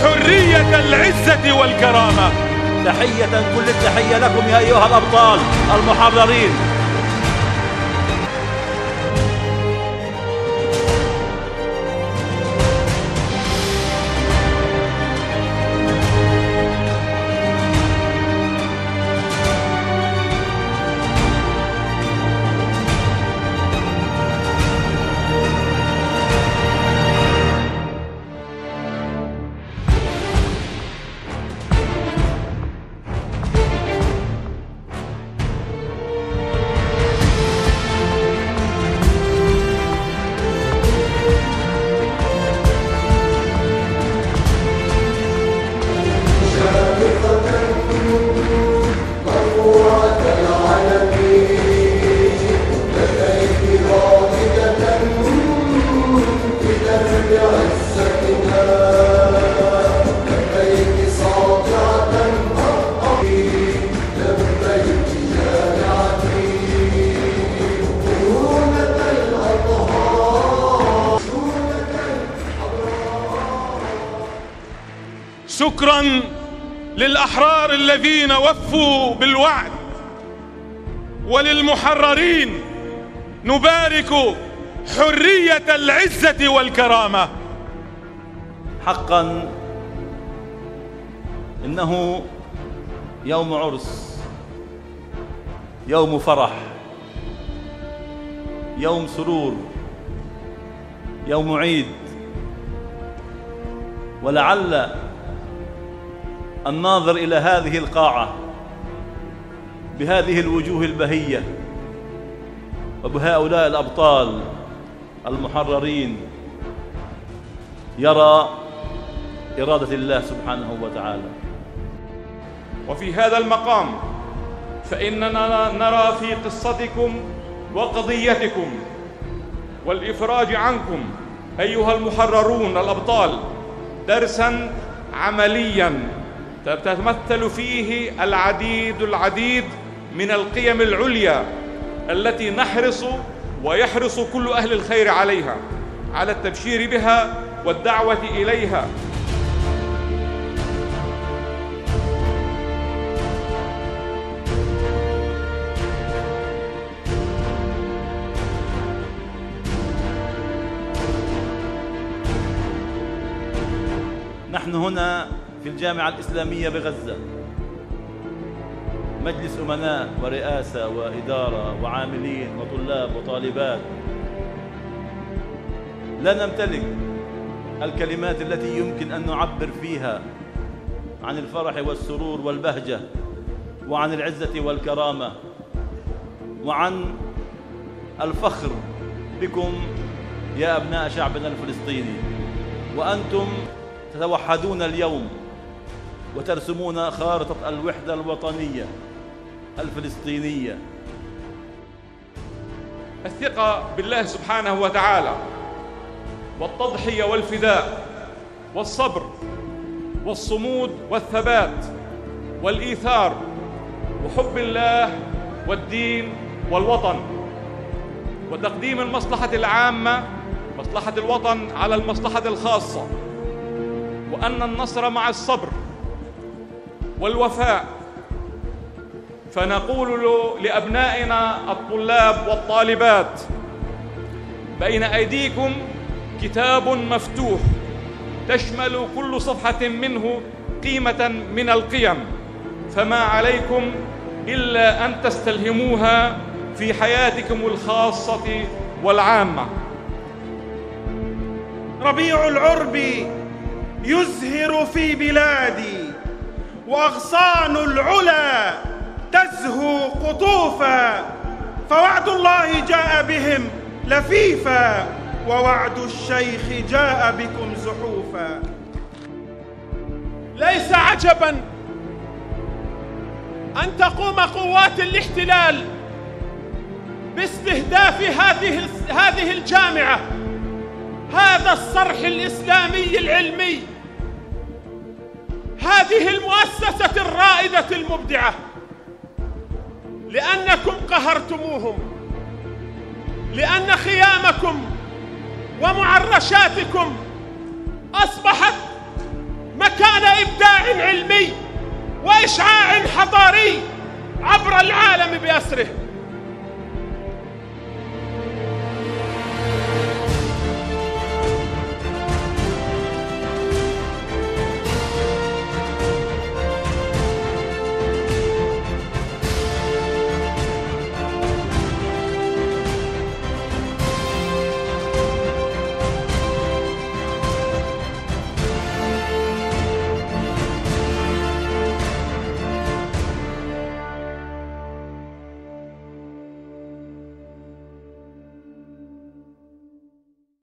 حرية العزة والكرامة. تحية كل التحية لكم يا أيها الأبطال المحررين. شكرا للأحرار الذين وفوا بالوعد، وللمحررين نبارك حرية العزة والكرامة. حقا إنه يوم عرس، يوم فرح، يوم سرور، يوم عيد. ولعل الناظر إلى هذه القاعة بهذه الوجوه البهية وبهؤلاء الأبطال المحررين يرى إرادة الله سبحانه وتعالى. وفي هذا المقام فإننا نرى في قصتكم وقضيتكم والإفراج عنكم أيها المحررون الأبطال درساً عملياً تتمثل فيه العديد من القيم العليا التي نحرص ويحرص كل أهل الخير عليها، على التبشير بها والدعوة إليها. نحن هنا في الجامعة الإسلامية بغزة، مجلس أمناء ورئاسة وإدارة وعاملين وطلاب وطالبات، لا نمتلك الكلمات التي يمكن أن نعبر فيها عن الفرح والسرور والبهجة وعن العزة والكرامة وعن الفخر بكم يا أبناء شعبنا الفلسطيني. وأنتم تتوحدون اليوم وترسمون خارطة الوحدة الوطنية الفلسطينية. الثقة بالله سبحانه وتعالى والتضحية والفداء والصبر والصمود والثبات والإيثار وحب الله والدين والوطن وتقديم المصلحة العامة مصلحة الوطن على المصلحة الخاصة، وأن النصر مع الصبر والوفاء. فنقول لأبنائنا الطلاب والطالبات: بين أيديكم كتاب مفتوح تشمل كل صفحة منه قيمة من القيم، فما عليكم إلا أن تستلهموها في حياتكم الخاصة والعامة. ربيع العرب يزهر في بلادي، وأغصان العلا تزهو قطوفا، فوعد الله جاء بهم لفيفا، ووعد الشيخ جاء بكم زحوفا. ليس عجبا أن تقوم قوات الاحتلال باستهداف هذه الجامعة، هذا الصرح الإسلامي العلمي، هذه المؤسسة الرائدة المبدعة، لأنكم قهرتموهم، لأن خيامكم ومعرشاتكم أصبحت مكان إبداع علمي وإشعاع حضاري عبر العالم بأسره.